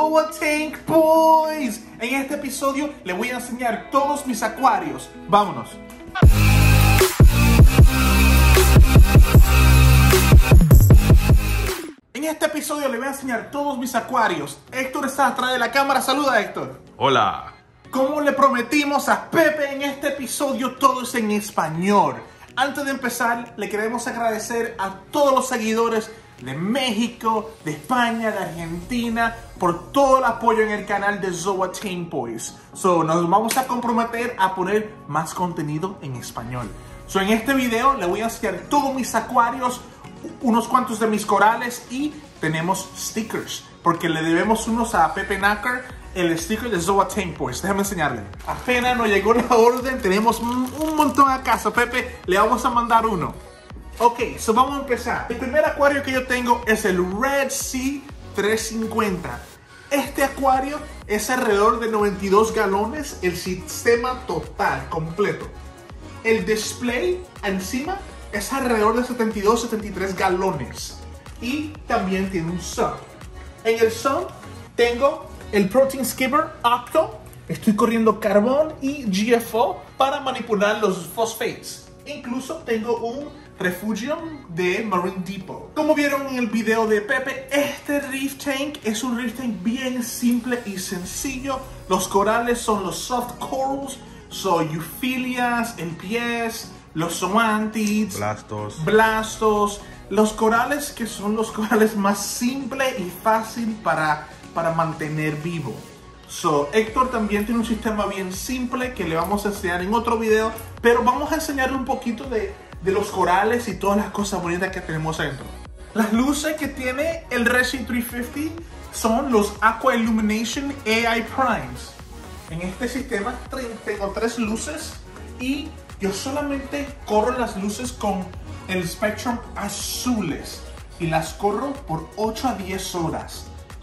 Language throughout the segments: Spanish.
Zoa Tank Boys. En este episodio les voy a enseñar todos mis acuarios. Vámonos. En este episodio les voy a enseñar todos mis acuarios. Héctor está atrás de la cámara. Saluda, Héctor. Hola. Como le prometimos a Pepe, en este episodio todo es en español. Antes de empezar, le queremos agradecer a todos los seguidores de México, de España, de Argentina, por todo el apoyo en el canal de Zoa Tank Boys. Nos vamos a comprometer a poner más contenido en español. En este video le voy a enseñar todos mis acuarios, unos cuantos de mis corales y tenemos stickers, porque le debemos unos a Pepe Nácar, el sticker de Zoa Tank Boys. Déjame enseñarle. Apenas nos llegó la orden, tenemos un montón a casa. Pepe, le vamos a mandar uno. Ok, vamos a empezar. El primer acuario que yo tengo es el Red Sea 350. Este acuario es alrededor de 92 galones, el sistema total, completo. El display encima es alrededor de 72-73 galones. Y también tiene un sub. En el sub tengo el Protein Skipper Octo. Estoy corriendo carbón y GFO para manipular los phosphates. Incluso tengo un refugio de Marine Depot. Como vieron en el video de Pepe, este reef tank es un reef tank bien simple y sencillo. Los corales son los soft corals, euphyllias, LPS, los zoantids, blastos. Los corales que son los corales más simples y fácil para mantener vivo. Héctor también tiene un sistema bien simple que le vamos a enseñar en otro video, pero vamos a enseñarle un poquito de los corales y todas las cosas bonitas que tenemos adentro. Las luces que tiene el Red Sea 350 son los Aqua Illumination AI Primes. En este sistema tengo 3 luces y yo solamente corro las luces con el Spectrum azules y las corro por 8 a 10 horas.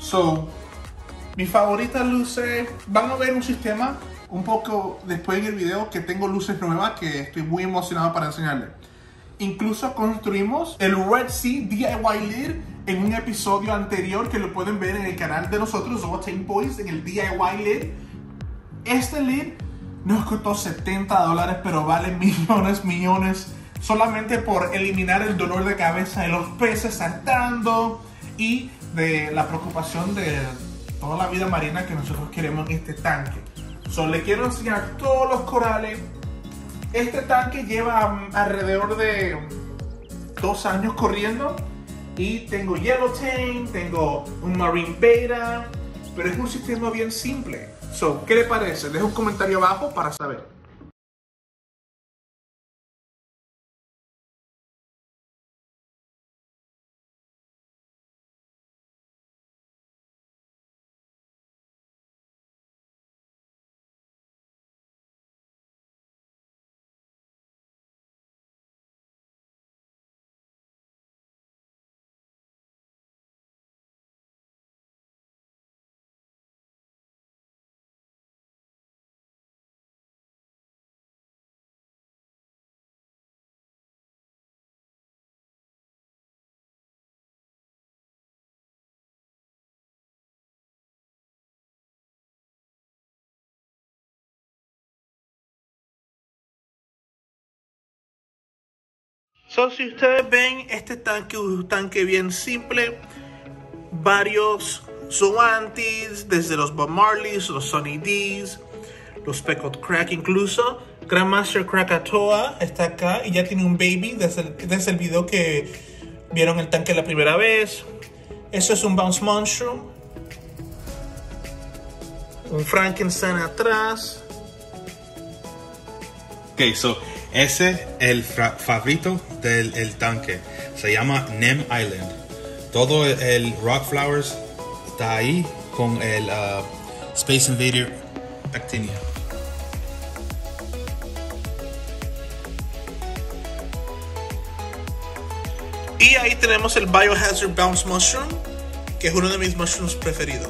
Mi favorita luces, van a ver un sistema un poco después en el video que tengo luces nuevas que estoy muy emocionado para enseñarles. Incluso construimos el Red Sea DIY lid en un episodio anterior que lo pueden ver en el canal de nosotros, Zoa Tank Boys, en el DIY lid. Este lid nos costó $70, pero vale millones, solamente por eliminar el dolor de cabeza de los peces saltando y de la preocupación de toda la vida marina que nosotros queremos en este tanque. Le quiero enseñar todos los corales. Este tanque lleva alrededor de 2 años corriendo y tengo Yellow Tank, tengo un Marine Beta, pero es un sistema bien simple. ¿Qué le parece? Deja un comentario abajo para saber. Si ustedes ven, este tanque es un tanque bien simple. Varios zoantids, desde los Bob Marleys, los Sunny D's, los Speckled Crack, incluso Grandmaster Krakatoa está acá y ya tiene un baby desde el video que vieron el tanque la primera vez. Eso es un Bounce Mushroom, un Frankenstein atrás. Ese es el favorito del tanque. Se llama Nem Island. Todo el Rock Flowers está ahí con el Space Invader Actinia. Y ahí tenemos el Biohazard Bounce Mushroom, que es uno de mis mushrooms preferidos.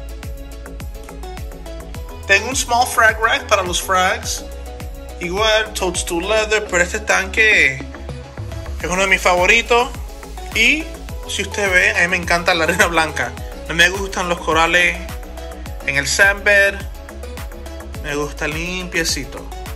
Tengo un Small Frag Rack para los frags. Igual, Toadstool Leather, pero este tanque es uno de mis favoritos. Y si usted ve, a mí me encanta la arena blanca. A mí me gustan los corales en el sandbed. Me gusta limpiecito.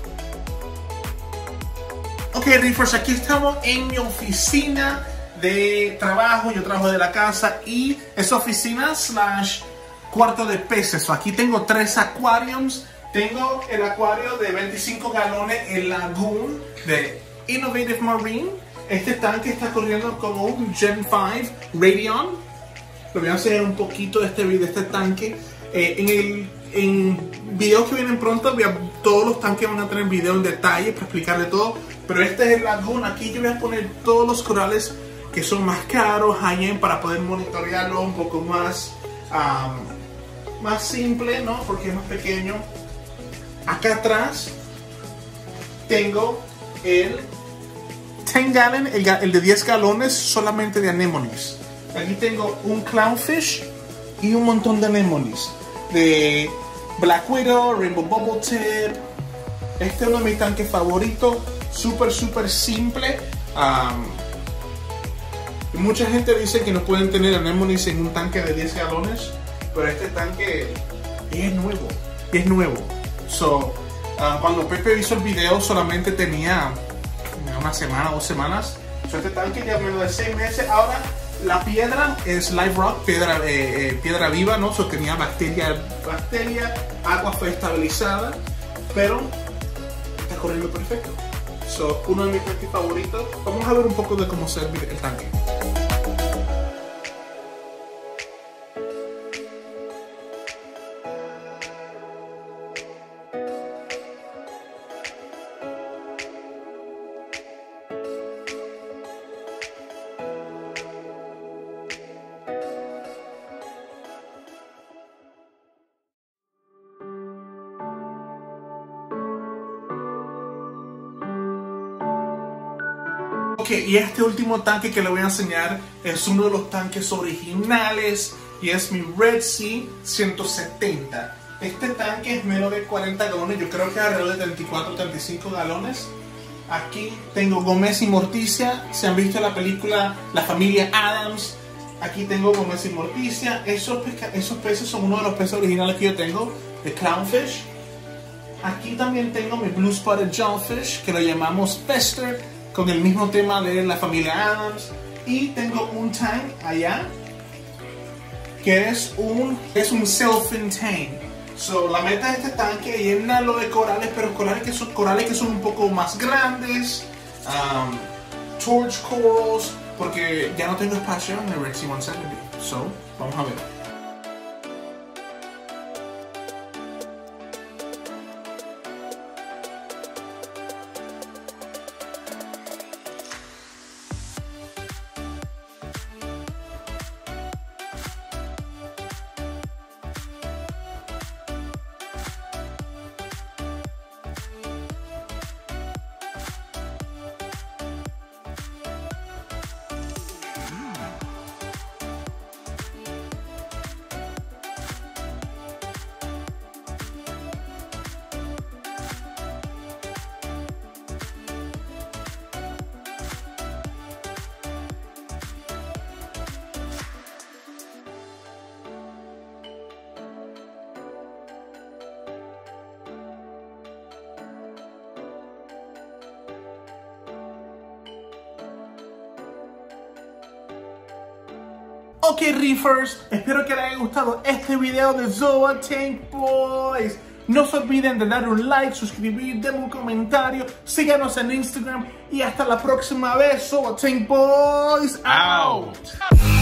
Ok, Reefers, aquí estamos en mi oficina de trabajo. Yo trabajo de la casa y es oficina / cuarto de peces. Aquí tengo 3 aquariums. Tengo el acuario de 25 galones, el Lagoon de Innovative Marine. Este tanque está corriendo como un Gen 5 Radion. Lo voy a enseñar un poquito de este tanque. En videos que vienen pronto, todos los tanques van a tener videos en detalle para explicarle todo. Pero este es el Lagoon. Aquí yo voy a poner todos los corales que son más caros, high-end, para poder monitorearlo un poco más simple, ¿no? Porque es más pequeño. Acá atrás tengo el 10 gallon, el de 10 galones solamente de anemones. Aquí tengo un clownfish y un montón de anemones. De Black Widow, Rainbow Bubble Tip. Este es uno de mis tanques favoritos. Súper simple. Mucha gente dice que no pueden tener anemones en un tanque de 10 galones. Pero este tanque es nuevo. Es nuevo. Cuando Pepe hizo el video solamente tenía una semana, 2 semanas. Este tanque ya menos de 6 meses. Ahora la piedra es live rock, piedra viva, ¿no? Tenía bacteria, agua fue estabilizada, pero está corriendo perfecto. Uno de mis tanques favoritos. Vamos a ver un poco de cómo se ve el tanque. Ok, y este último tanque que le voy a enseñar es uno de los tanques originales y es mi Red Sea 170. Este tanque es menos de 40 galones, yo creo que alrededor de 34 o 35 galones. Aquí tengo Gómez y Morticia. Si han visto la película La Familia Addams, aquí tengo Gómez y Morticia. Esos peces son uno de los peces originales que yo tengo, de Clownfish. Aquí también tengo mi Blue Spotted Jawfish, que lo llamamos Fester, con el mismo tema de La Familia Addams. Y tengo un tank allá que es un self-contained. La meta de este tanque es llenarlo de corales, pero corales que son un poco más grandes, torch corals, porque ya no tengo espacio en el Red Sea 170. Vamos a ver. Ok, Reefers, espero que les haya gustado este video de Zoa Tank Boys. No se olviden de darle un like, suscribir, denme un comentario, síganos en Instagram y hasta la próxima vez. Zoa Tank Boys out.